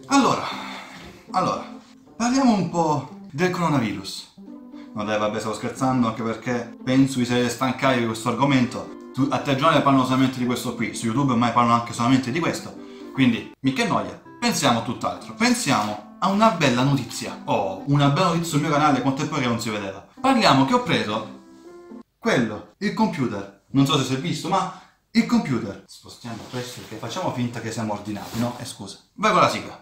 Allora, parliamo un po' del coronavirus. No dai, vabbè, stavo scherzando, anche perché penso vi siete stancati di questo argomento. A telegiornale parlano solamente di questo qui, su YouTube ormai parlano anche solamente di questo. Quindi, mica noia, pensiamo a tutt'altro. Pensiamo a una bella notizia. Oh, una bella notizia sul mio canale, quanto tempo che non si vedeva. Parliamo che ho preso quello, il computer. Non so se si è visto, ma il computer. Spostiamo questo perché facciamo finta che siamo ordinati, no? Scusa. Vai con la sigla.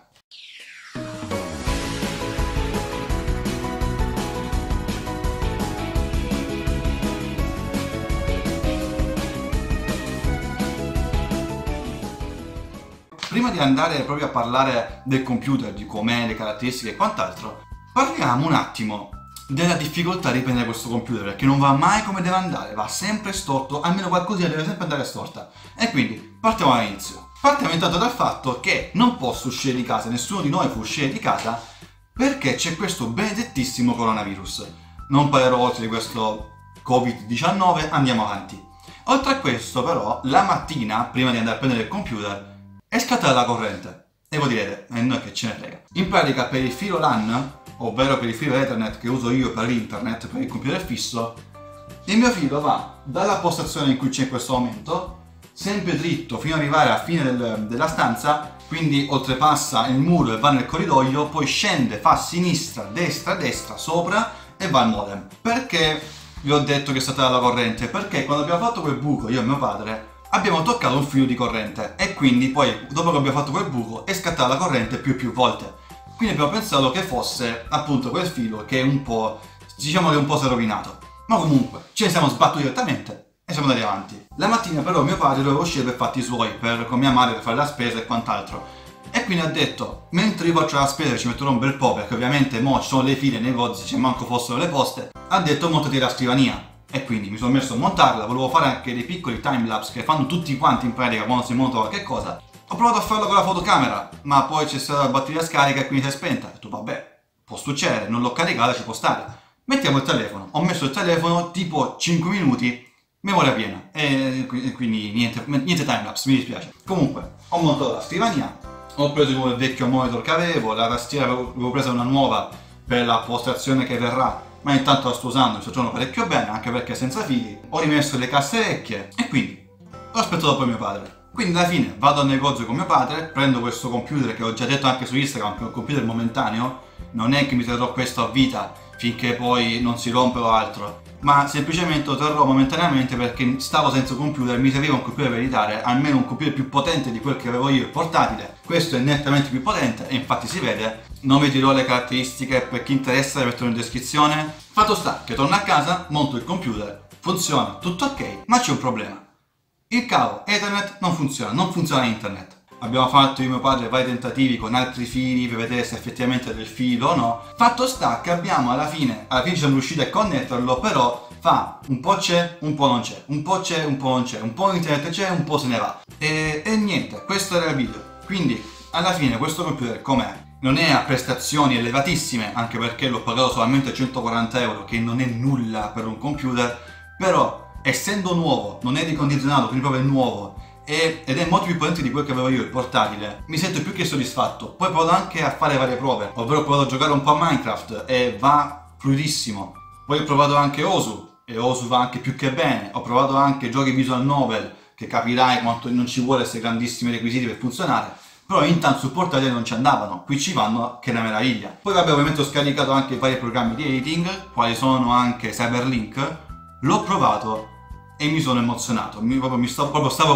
Prima di andare proprio a parlare del computer, di com'è, le caratteristiche e quant'altro, parliamo un attimo della difficoltà di prendere questo computer, perché non va mai come deve andare, va sempre storto, almeno qualcosina deve sempre andare storta. E quindi partiamo dall'inizio. Partiamo intanto dal fatto che non posso uscire di casa, nessuno di noi può uscire di casa perché c'è questo benedettissimo coronavirus. Non parlerò oltre di questo Covid-19, andiamo avanti. Oltre a questo però, la mattina, prima di andare a prendere il computer, è scattata la corrente. E voi direte, e noi che ce ne frega. In pratica per il filo LAN, ovvero per il filo Ethernet che uso io per l'internet, per il computer fisso, il mio filo va dalla postazione in cui c'è in questo momento, sempre dritto fino ad arrivare alla fine della stanza, quindi oltrepassa il muro e va nel corridoio, poi scende, fa sinistra, destra, sopra e va al modem. Perché vi ho detto che è stata la corrente? Perché quando abbiamo fatto quel buco, io e mio padre, abbiamo toccato un filo di corrente e quindi poi, dopo che abbiamo fatto quel buco, è scattata la corrente più volte. Quindi abbiamo pensato che fosse appunto quel filo che è un po', diciamo che un po' si è rovinato. Ma comunque, ce ne siamo sbattuti direttamente e siamo andati avanti. La mattina però mio padre doveva uscire per fatti suoi, con mia madre per fare la spesa e quant'altro. E quindi ha detto, mentre io faccio la spesa ci metterò un bel po', perché ovviamente mo ci sono le file nei negozi, se manco fossero le poste, ha detto montati la scrivania. E quindi mi sono messo a montarla, volevo fare anche dei piccoli timelapse che fanno tutti quanti in pratica quando si monta qualche cosa. Ho provato a farlo con la fotocamera, ma poi c'è stata la batteria scarica e quindi si è spenta. Ho detto vabbè, può succedere, non l'ho caricata, ci può stare. Mettiamo il telefono. Ho messo il telefono tipo 5 minuti, memoria piena. E quindi niente timelapse, mi dispiace. Comunque, ho montato la scrivania, ho preso il vecchio monitor che avevo, la tastiera avevo presa una nuova per la postazione che verrà, ma intanto la sto usando, mi sto trovando parecchio bene, anche perché senza fili. Ho rimesso le casse vecchie e quindi ho aspettato poi mio padre. Quindi alla fine vado al negozio con mio padre, prendo questo computer che ho già detto anche su Instagram, che è un computer momentaneo, non è che mi terrò questo a vita finché poi non si rompe o altro, ma semplicemente lo terrò momentaneamente perché stavo senza computer, mi serviva un computer per editare, almeno un computer più potente di quel che avevo io, il portatile. Questo è nettamente più potente e infatti si vede. Non vi dirò le caratteristiche, per chi interessa le metterò in descrizione. Fatto sta che torno a casa, monto il computer, funziona, tutto ok, ma c'è un problema. Il cavo Ethernet non funziona internet. Abbiamo fatto io e mio padre vari tentativi con altri fili per vedere se effettivamente è del filo o no. Fatto sta che abbiamo alla fine ci siamo riusciti a connetterlo, però fa un po' c'è, un po' non c'è, un po' c'è, un po' non c'è, un po' internet c'è, un po' se ne va. E niente, questo era il video. Quindi alla fine questo computer com'è? Non è a prestazioni elevatissime, anche perché l'ho pagato solamente 140 euro, che non è nulla per un computer, però essendo nuovo, non è ricondizionato, quindi proprio è nuovo, ed è molto più potente di quel che avevo io, il portatile, mi sento più che soddisfatto. Poi ho provato anche a fare varie prove, ovvero ho provato a giocare un po' a Minecraft e va fluidissimo. Poi ho provato anche Osu, e Osu va anche più che bene. Ho provato anche giochi visual novel, che capirai quanto non ci vuole questi grandissimi requisiti per funzionare. Però intanto sul portatile non ci andavano, qui ci vanno, che è una meraviglia. Poi vabbè, ovviamente ho scaricato anche vari programmi di editing, quali sono anche Cyberlink. L'ho provato e mi sono emozionato, stavo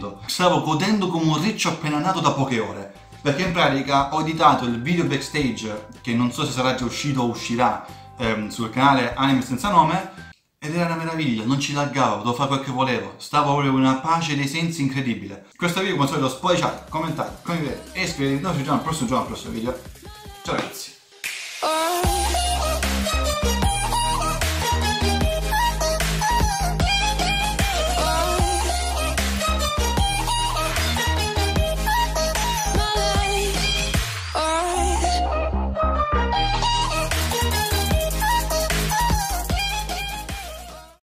godendo come un riccio appena nato da poche ore. Perché in pratica ho editato il video backstage, che non so se sarà già uscito o uscirà sul canale Anime Senza Nome, ed era una meraviglia, non ci laggavo, potevo fare quel che volevo, stavo proprio in una pace dei sensi incredibile. Questo video come al solito spoiliciate, commentate, condividete e iscrivetevi, noi ci vediamo al prossimo giorno, al prossimo video. Ciao ragazzi!